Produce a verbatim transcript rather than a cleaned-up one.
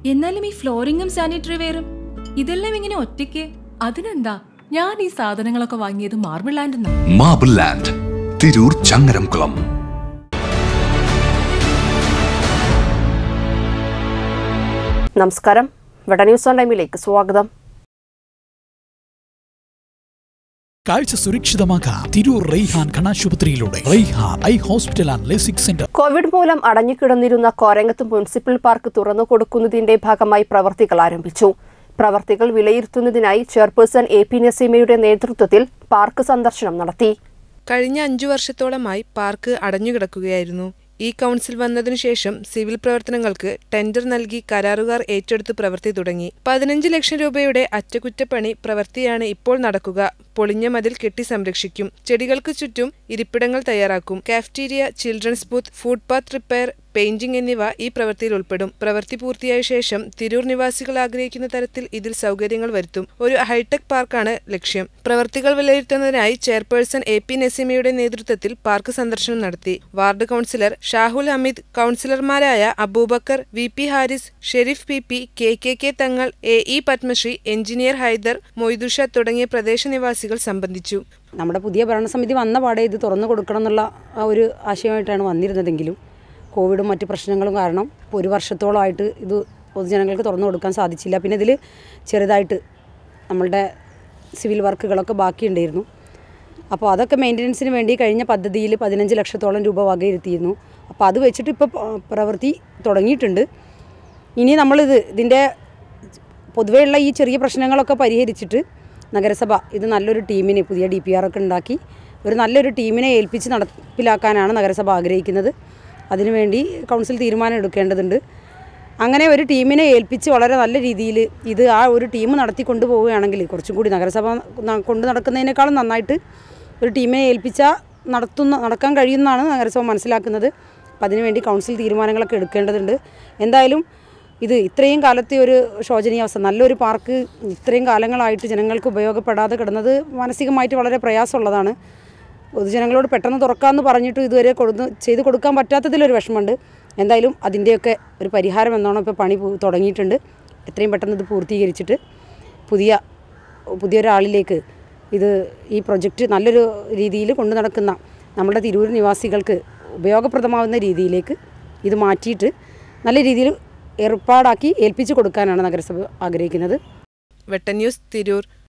എന്നാലും ഈ ഫ്ലോറിംഗും സാനിറ്ററി വെയറും ഇതെല്ലാം ഇങ്ങനെ ഒറ്റയ്ക്ക്? അതിനെന്താ, ഞാൻ ഈ സാധനങ്ങളൊക്കെ വാങ്ങിയത് marble land. Marble land, Tirur, Changaramkulam. നമസ്കാരം, വെട്ട ന്യൂസ് ഓൺ ടൈമിലേക്ക് സ്വാഗതം. കാഴ്ച സുരക്ഷിതമാക്കാം തിരൂർ റൈഹാൻ കണ്ണാശുപത്രിയിലൂടെ. Raihan eye hospital and LASIK centre. Covid മൂലം അടഞ്ഞുകിടന്നിരുന്ന കോരങ്ങത്ത് മുനിസിപ്പൽ പാർക്ക് തുറന്നു കൊടുക്കുന്നതിന്റെ ഭാഗമായി പ്രവർത്തികൾ ആരംഭിച്ചു. പ്രവർത്തികൾ വിലയിരുത്തുന്നതിനായി ചെയർപേഴ്സൺ എ പി നസീമയുടെ നേതൃത്വത്തിൽ പാർക്ക് സന്ദർശനം നടത്തി. കഴിഞ്ഞ അഞ്ചു വർഷത്തോളമായി പാർക്ക് അടഞ്ഞുകിടക്കുകയായിരുന്നു. ഈ കൗൺസിൽ വന്നതിനു ശേഷം സിവിൽ പ്രവർത്തനങ്ങൾക്ക് ടെൻഡർ നൽകി കരാറുകാർ ഏറ്റെടുത്ത് പ്രവൃത്തി തുടങ്ങി. പതിനഞ്ച് ലക്ഷം രൂപയുടെ അറ്റകുറ്റപ്പണി പ്രവൃത്തിയാണ് ഇപ്പോൾ നടക്കുക. പൊളിഞ്ഞ മതിൽ കെട്ടി സംരക്ഷിക്കും. ചെടികൾക്ക് ചുറ്റും ഇരിപ്പിടങ്ങൾ തയ്യാറാക്കും. Cafeteria, children's booth, footpath repair, painting എന്നിവ ഈ പ്രവൃത്തിയിൽ ഉൾപ്പെടും. പ്രവൃത്തി പൂർത്തിയായ ശേഷം തിരൂർ നിവാസികൾ ആഗ്രഹിക്കുന്ന തരത്തിൽ ഇതിൽ സൗകര്യങ്ങൾ വരുത്തും. ഒരു ഹൈടെക് പാർക്കാണ് ലക്ഷ്യം. പ്രവൃത്തികൾ വിലയിരുത്തുന്നതിനായി ചെയർപേഴ്സൺ എ പി നസീമയുടെ നേതൃത്വത്തിൽ പാർക്ക് സന്ദർശനം നടത്തി. വാർഡ് കൗൺസിലർ ഷാഹുൽ ഹമീദ്, കൗൺസിലർമാരായ Abubakar, V P Haris, Sherif P P, K K K Thangal, A E Padmashree, engineer Haider, Moidusha തുടങ്ങിയ പ്രദേശനിവാസികൾ സംബന്ധിച്ചു. നമ്മുടെ പുതിയ ഭരണസമിതി വന്ന പാടെ ഇത് തുറന്നു കൊടുക്കണം എന്നുള്ള ആ ഒരു ആശയമായിട്ടാണ് വന്നിരുന്നതെങ്കിലും കോവിഡും മറ്റ് പ്രശ്നങ്ങളും കാരണം ഒരു വർഷത്തോളമായിട്ട് ഇത് പൊതുജനങ്ങൾക്ക് തുറന്നു കൊടുക്കാൻ സാധിച്ചില്ല. പിന്നെ ഇതിൽ ചെറുതായിട്ട് നമ്മളുടെ സിവിൽ വർക്കുകളൊക്കെ ബാക്കിയുണ്ടായിരുന്നു. അപ്പോൾ അതൊക്കെ മെയിൻ്റനൻസിന് വേണ്ടി കഴിഞ്ഞ പദ്ധതിയിൽ പതിനഞ്ച് ലക്ഷത്തോളം രൂപ വകയിരുത്തിയിരുന്നു. അപ്പോൾ അത് വെച്ചിട്ട് ഇപ്പോൾ പ്രവൃത്തി തുടങ്ങിയിട്ടുണ്ട്. ഇനി നമ്മളിത് ഇതിൻ്റെ പൊതുവെയുള്ള ഈ ചെറിയ പ്രശ്നങ്ങളൊക്കെ പരിഹരിച്ചിട്ട് നഗരസഭ ഇത് നല്ലൊരു ടീമിനെ, പുതിയ ഡി പി ആർ ഒക്കെ ഉണ്ടാക്കി ഒരു നല്ലൊരു ടീമിനെ ഏൽപ്പിച്ച് നടപ്പിലാക്കാനാണ് നഗരസഭ ആഗ്രഹിക്കുന്നത്. അതിനുവേണ്ടി കൗൺസിൽ തീരുമാനം എടുക്കേണ്ടതുണ്ട്. അങ്ങനെ ഒരു ടീമിനെ ഏൽപ്പിച്ച് വളരെ നല്ല രീതിയിൽ ഇത് ആ ഒരു ടീം നടത്തിക്കൊണ്ടു പോവുകയാണെങ്കിൽ കുറച്ചും കൂടി നഗരസഭ കൊണ്ട് നടക്കുന്നതിനേക്കാളും നന്നായിട്ട് ഒരു ടീമിനെ ഏൽപ്പിച്ചാൽ നടത്തുന്ന നടക്കാൻ കഴിയുമെന്നാണ് നഗരസഭ മനസ്സിലാക്കുന്നത്. അപ്പം അതിനുവേണ്ടി കൗൺസിൽ തീരുമാനങ്ങളൊക്കെ എടുക്കേണ്ടതുണ്ട്. എന്തായാലും ഇത് ഇത്രയും കാലത്തെ ഒരു ശോചനീയാവസ്ഥ, നല്ലൊരു പാർക്ക് ഇത്രയും കാലങ്ങളായിട്ട് ജനങ്ങൾക്ക് ഉപയോഗപ്പെടാതെ കിടന്നത് മാനസികമായിട്ട് വളരെ പ്രയാസമുള്ളതാണ്. പൊതുജനങ്ങളോട് പെട്ടെന്ന് തുറക്കാമെന്ന് പറഞ്ഞിട്ട് ഇതുവരെ കൊടുത്ത് ചെയ്ത് കൊടുക്കാൻ പറ്റാത്തതിലൊരു വിഷമമുണ്ട്. എന്തായാലും അതിൻ്റെയൊക്കെ ഒരു പരിഹാരം എന്നോണം ഇപ്പോൾ പണി തുടങ്ങിയിട്ടുണ്ട്. എത്രയും പെട്ടെന്ന് ഇത് പൂർത്തീകരിച്ചിട്ട് പുതിയ പുതിയൊരാളിലേക്ക് ഇത് ഈ പ്രൊജക്റ്റ് നല്ലൊരു രീതിയിൽ കൊണ്ടു നടക്കുന്ന നമ്മുടെ തിരൂർ നിവാസികൾക്ക് ഉപയോഗപ്രദമാകുന്ന രീതിയിലേക്ക് ഇത് മാറ്റിയിട്ട് നല്ല രീതിയിൽ ഏർപ്പാടാക്കി ഏൽപ്പിച്ചു കൊടുക്കാനാണ് നഗരസഭ ആഗ്രഹിക്കുന്നത്. വെട്ടം ന്യൂസ്, തിരൂർ.